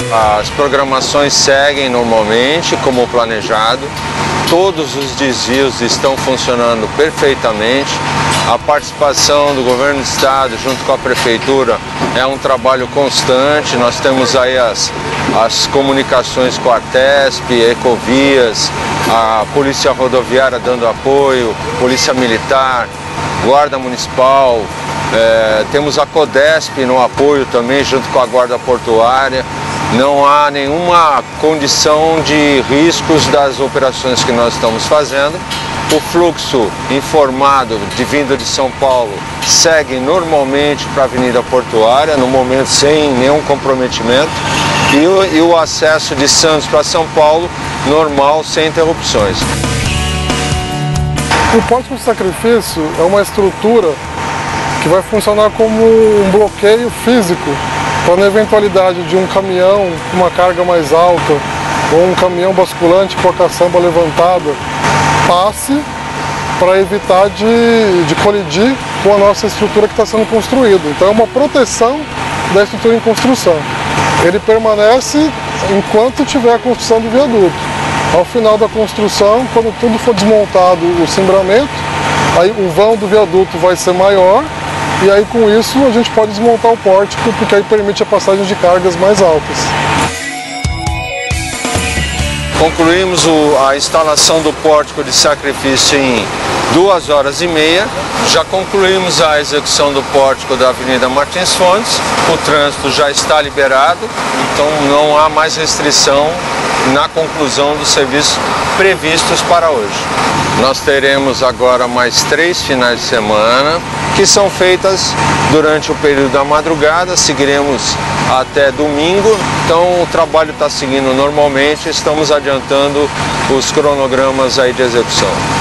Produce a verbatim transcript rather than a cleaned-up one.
As programações seguem normalmente, como planejado. Todos os desvios estão funcionando perfeitamente. A participação do governo do estado junto com a prefeitura é um trabalho constante. Nós temos aí as, as comunicações com a Tesp, Ecovias, a Polícia Rodoviária dando apoio, Polícia Militar, Guarda Municipal, é, temos a Codesp no apoio também junto com a Guarda Portuária. Não há nenhuma condição de riscos das operações que nós estamos fazendo. O fluxo informado de vindo de São Paulo segue normalmente para a Avenida Portuária, no momento sem nenhum comprometimento. E o, e o acesso de Santos para São Paulo, normal, sem interrupções. O Pórtico de Sacrifício é uma estrutura que vai funcionar como um bloqueio físico para, na eventualidade de um caminhão com uma carga mais alta ou um caminhão basculante com a caçamba levantada, passe para evitar de, de colidir com a nossa estrutura que está sendo construída. Então é uma proteção da estrutura em construção. Ele permanece enquanto tiver a construção do viaduto. Ao final da construção, quando tudo for desmontado, o cimbramento, aí o vão do viaduto vai ser maior e aí com isso a gente pode desmontar o pórtico, porque aí permite a passagem de cargas mais altas. Concluímos o, a instalação do pórtico de sacrifício em duas horas e meia. Já concluímos a execução do pórtico da Avenida Martins Fontes. O trânsito já está liberado, então não há mais restrição na conclusão dos serviços previstos para hoje. Nós teremos agora mais três finais de semana, que são feitas durante o período da madrugada, seguiremos até domingo, então o trabalho está seguindo normalmente, estamos adiantando os cronogramas aí de execução.